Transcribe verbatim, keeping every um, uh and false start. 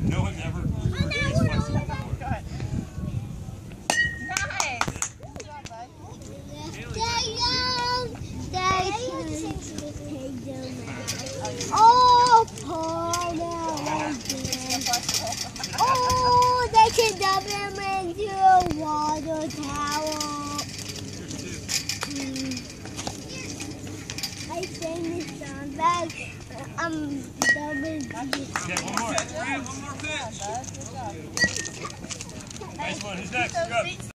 No one's ever Oh, now we're on the back. Nice. Stay young. Stay young. Oh, Paul. Oh, they can dump him into a water tower. Hmm. I sing this song back. I'm double. Yeah, one more. One more pitch. Nice one. Who's next? You're up.